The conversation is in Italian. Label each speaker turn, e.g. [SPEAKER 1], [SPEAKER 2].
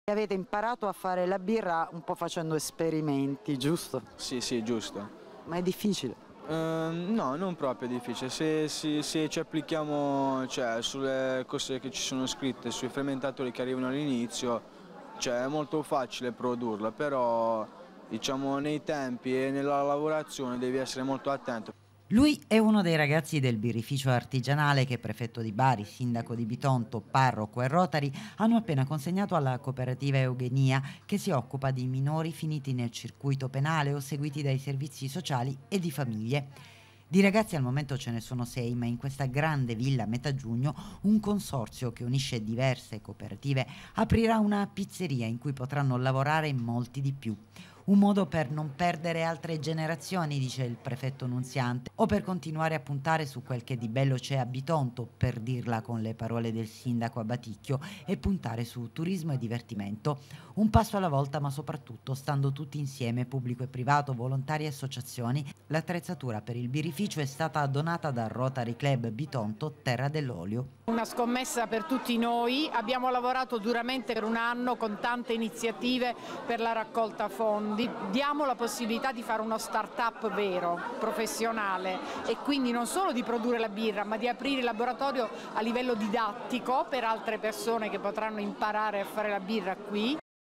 [SPEAKER 1] Avete imparato a fare la birra un po' facendo esperimenti, giusto?
[SPEAKER 2] Sì, sì, giusto.
[SPEAKER 1] Ma è difficile.
[SPEAKER 2] No, non proprio difficile. Se ci applichiamo, cioè, sulle cose che ci sono scritte, sui fermentatori che arrivano all'inizio, cioè, è molto facile produrla, però diciamo nei tempi e nella lavorazione devi essere molto attento.
[SPEAKER 3] Lui è uno dei ragazzi del birrificio artigianale che prefetto di Bari, sindaco di Bitonto, parroco e Rotary hanno appena consegnato alla cooperativa Eugenia, che si occupa di minori finiti nel circuito penale o seguiti dai servizi sociali e di famiglie. Di ragazzi al momento ce ne sono 6, ma in questa grande villa a metà giugno un consorzio che unisce diverse cooperative aprirà una pizzeria in cui potranno lavorare molti di più. Un modo per non perdere altre generazioni, dice il prefetto Nunziante, o per continuare a puntare su quel che di bello c'è a Bitonto, per dirla con le parole del sindaco a Baticchio, e puntare su turismo e divertimento. Un passo alla volta, ma soprattutto stando tutti insieme, pubblico e privato, volontari e associazioni. L'attrezzatura per il birrificio è stata donata dal Rotary Club Bitonto Terra dell'Olio.
[SPEAKER 4] Una scommessa per tutti noi, abbiamo lavorato duramente per un anno con tante iniziative per la raccolta fondi, diamo la possibilità di fare uno start-up vero, professionale e quindi non solo di produrre la birra ma di aprire il laboratorio a livello didattico per altre persone che potranno imparare a fare la birra qui.